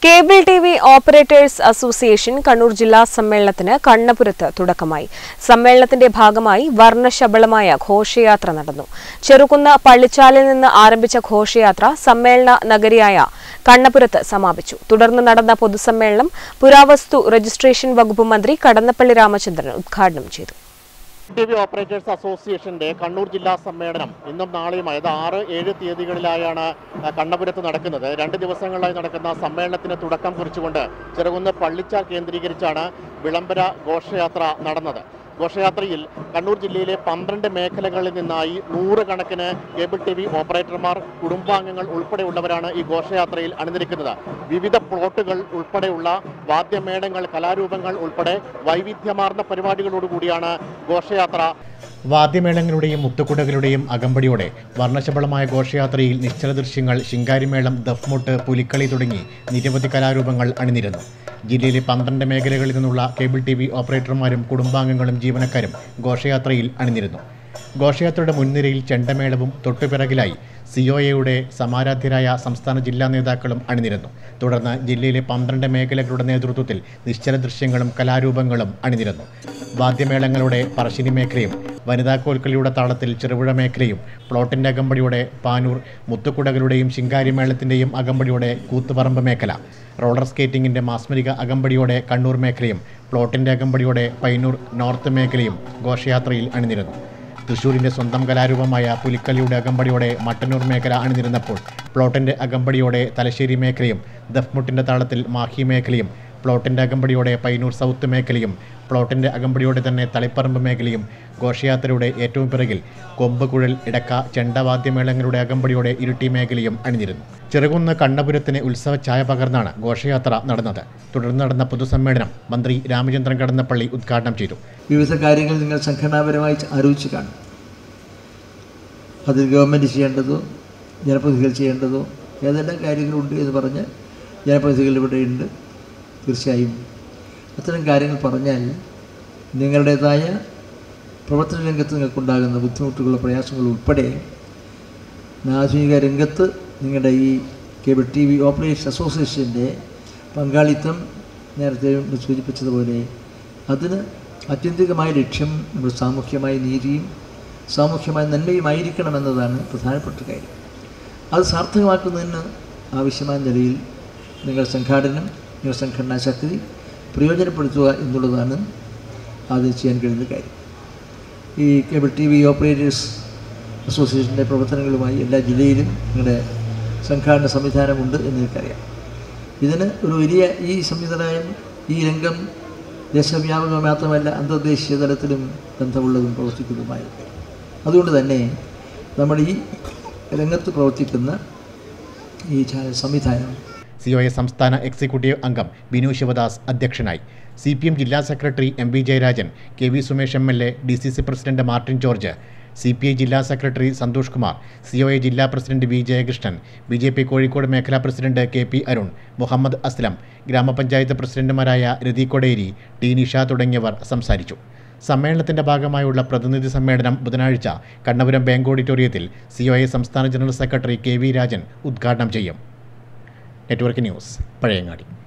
Cable TV operators association Kannur ജില്ലാ സമ്മേളനത്തിന് കണ്ണപുരത്ത് തുടക്കമായി. സമ്മേളനത്തിന്റെ ഭാഗമായി വർണ്ണശബളമായ ഘോഷയാത്ര നടന്നു. ചെറുകുന്ന് പള്ളിച്ചാലിൽ നിന്ന് ആരംഭിച്ച ഘോഷയാത്ര സമ്മേളന നഗരിയായ കണ്ണപുരത്ത് സമാപിച്ചു. തുടർന്ന് നടന്ന പൊതുസമ്മേളനം പുരാവസ്തു രജിസ്ട്രേഷൻ വകുപ്പ് മന്ത്രി കടന്നപ്പള്ളി രാമചന്ദ്രൻ ഉദ്ഘാടനം ചെയ്തു. ടിവി ഓപ്പറേറ്റേഴ്സ് അസോസിയേഷന്റെ കണ്ണൂർ ജില്ലാ സമ്മേളനം ഇന്നും നാളെയും അതായത് 6-7 തീയതികളിലായാണ് കണ്ണപുരത്ത് നടക്കുന്നത്. 2 ദിവസങ്ങളിലായി നടക്കുന്ന സമ്മേളനത്തിന് തുടക്കം കുറിച്ചുകൊണ്ട് ചെറുകുന്ന് പള്ളിച്ചാൽ കേന്ദ്രീകരിച്ചാണ് വിളംബര ഘോഷയാത്ര നടന്നത്. ഘോഷയാത്രയിൽ കണ്ണൂർ ജില്ലയിലെ 12 മേഖലകളിൽ നിന്നായി 100 കണക്കിന് കേബിൾ ടിവി ഓപ്പറേറ്റർമാർ, കുടുംബാംഗങ്ങൾ ഉൾപ്പെടെയുള്ളവരാണ് ഈ ഘോഷയാത്രയിൽ അണിനിരക്കുന്നത്. വിവിധ പ്ലോട്ടുകൾ ഉൾപ്പെടെയുള്ള വാദ്യമേളങ്ങൾ, കലാരൂപങ്ങൾ ഉൾപ്പെടെ വൈവിധ്യമാർന്ന പരിപാടികളോടുകൂടിയാണ് ഘോഷയാത്ര. വാദ്യമേളങ്ങളുടെയും മുത്തുകുടകളുടെയും അകമ്പടിയോടെ വർണ്ണശബളമായ ഘോഷയാത്രയിൽ നിശ്ചല ദൃശ്യങ്ങൾ, ശിങ്കാരിമേളം, ദഫ്മുട്ട്, പുലിക്കളി തുടങ്ങി നിരവധി കലാരൂപങ്ങൾ അണിനിരന്നു. ജില്ലയിലെ 12 മേഖലകളിൽ നിന്നുള്ള കേബിൾ ടിവി ഓപ്പറേറ്റർമാരും കുടുംബാംഗങ്ങളും ജീവനക്കാരും ഘോഷയാത്രയിൽ അണിനിരന്നു. ഘോഷയാത്രയുടെ മുൻനിരയിൽ ചെണ്ടമേളവും തൊട്ടുപിറകിലായി സിഒഎയുടെ സമാരാധ്യരായ സംസ്ഥാന ജില്ലാ നേതാക്കളും അണിനിരന്നു. തുടർന്ന് ജില്ലയിലെ 12 മേഖലകളുടെ നേതൃത്വത്തിൽ നിശ്ചല ദൃശ്യങ്ങളും കലാരൂപങ്ങളും അണിനിരന്നു. വാദ്യമേളങ്ങളുടെ പറശ്ശിനി മേഖലയും വനിതാ കോൽക്കളിയുടെ താളത്തിൽ ചെറുപുഴ മേഖലയും, പ്ലോട്ടിൻ്റെ അകമ്പടിയോടെ പാനൂർ, മുത്തുകുടകളുടെയും ശിങ്കാരിമേളത്തിൻ്റെയും അകമ്പടിയോടെ കൂത്തുപറമ്പ് മേഖല, റോളർ സ്കേറ്റിംഗിൻ്റെ മാസ്മരിക അകമ്പടിയോടെ കണ്ണൂർ മേഖലയും, പ്ലോട്ടിൻ്റെ അകമ്പടിയോടെ പയ്യന്നൂർ നോർത്ത് മേഖലയും ഘോഷയാത്രയിൽ അണിനിരന്നു. തൃശ്ശൂരിൻ്റെ സ്വന്തം കലാരൂപമായ പുലിക്കളിയുടെ അകമ്പടിയോടെ മട്ടന്നൂർ മേഖല അണിനിരന്നപ്പോൾ പ്ലോട്ടിൻ്റെ അകമ്പടിയോടെ തലശ്ശേരി മേഖലയും, ദഫ്മുട്ടിൻ്റെ താളത്തിൽ മാഹി മേഖലയും, പ്ലോട്ടിൻ്റെ അകമ്പടിയോടെ പയ്യന്നൂർ സൗത്ത് മേഖലയും, പ്ലോട്ടിൻ്റെ അകമ്പടിയോടെ തന്നെ തളിപ്പറമ്പ് മേഖലയും, ഘോഷയാത്രയുടെ ഏറ്റവും പിറകിൽ കൊമ്പ്, കുഴൽ, ഇടക്ക, ചെണ്ടവാദ്യമേളങ്ങളുടെ അകമ്പടിയോടെ ഇരിട്ടി മേഖലയും അണിനിരുന്നു. ചെറുകുന്ന് കണ്ണപുരത്തിന് ഉത്സവ ഛായ പകർന്നാണ് ഘോഷയാത്ര നടന്നത്. തുടർന്ന് നടന്ന പൊതുസമ്മേളനം മന്ത്രി രാമചന്ദ്രൻ കടന്നപ്പള്ളി ഉദ്ഘാടനം ചെയ്തു. വിവിധ കാര്യങ്ങൾ നിങ്ങൾ സംഘടനാപരമായി ആലോചിച്ച് കാണും. അതിൽ ഗവൺമെൻറ് ചെയ്യേണ്ടതോ ജനപ്രതിനിധികൾ ചെയ്യേണ്ടതോ ഏതെല്ലാം കാര്യങ്ങളുണ്ട് എന്ന് പറഞ്ഞ് ജനപ്രതിനിധികൾ ഇവിടെയുണ്ട്. തീർച്ചയായും അത്തരം കാര്യങ്ങൾ പറഞ്ഞാൽ നിങ്ങളുടേതായ പ്രവർത്തന രംഗത്ത് നിങ്ങൾക്കുണ്ടാകുന്ന ബുദ്ധിമുട്ടുകളും പ്രയാസങ്ങളും ഉൾപ്പെടെ ആധുനിക രംഗത്ത് നിങ്ങളുടെ ഈ കേബിൾ ടി വി ഓപ്പറേറ്റേഴ്സ് അസോസിയേഷൻ്റെ പങ്കാളിത്തം നേരത്തെ സൂചിപ്പിച്ചതുപോലെ അതിന് ആത്യന്തികമായ ലക്ഷ്യം നമ്മുടെ സാമൂഹ്യമായ നീതിയും സാമൂഹ്യമായ നന്മയുമായിരിക്കണമെന്നതാണ് പ്രധാനപ്പെട്ട കാര്യം. അത് സാർത്ഥകമാക്കുന്നതിന് ആവശ്യമായ നിലയിൽ നിങ്ങളുടെ സംഘാടനം, നിങ്ങളുടെ സംഘടനാ ശക്തി പ്രയോജനപ്പെടുത്തുക എന്നുള്ളതാണ് അത് ചെയ്യാൻ കഴിയുന്ന കാര്യം. ഈ കേബിൾ ടി വി ഓപ്പറേറ്റേഴ്സ് അസോസിയേഷൻ്റെ പ്രവർത്തനങ്ങളുമായി എല്ലാ ജില്ലയിലും നിങ്ങളുടെ സംഘാടന സംവിധാനമുണ്ട് എന്ന് എനിക്കറിയാം. ഇതിന് ഒരു വലിയ ഈ സംവിധാനം, ഈ രംഗം ദേശവ്യാപകം മാത്രമല്ല അന്തർദേശീയ തലത്തിലും ബന്ധമുള്ളതും പ്രവർത്തിക്കുന്നതുമായ കാര്യം. അതുകൊണ്ട് തന്നെ നമ്മുടെ ഈ രംഗത്ത് പ്രവർത്തിക്കുന്ന ഈ സംവിധാനം സിഒഎ സംസ്ഥാന എക്സിക്യൂട്ടീവ് അംഗം ബിനു ശിവദാസ് അധ്യക്ഷനായി. CPM ജില്ലാ secretary MB Jayarajan, KV Sumesh MLA, DCC president Martin George, CPI ജില്ലാ സെക്രട്ടറി സന്തോഷ് കുമാർ, COA ജില്ലാ president V Jayakrishnan, BJP Kozhikode മേഖലാ പ്രസിഡന്റ് KP അരുൺ, മുഹമ്മദ് അസ്ലം, ഗ്രാമപഞ്ചായത്ത് പ്രസിഡന്റുമാരായ രതി കൊടേരി, T നിഷ തുടങ്ങിയവർ സംസാരിച്ചു. സമ്മേളനത്തിന്റെ ഭാഗമായുള്ള പ്രതിനിധി സമ്മേളനം ബുധനാഴ്ച കണ്ണപുരം ബാങ്ക് ഓഡിറ്റോറിയത്തിൽ COA സംസ്ഥാന ജനറൽ സെക്രട്ടറി KV രാജൻ ഉദ്ഘാടനം ചെയ്യും. Network news, Pazhayangadi.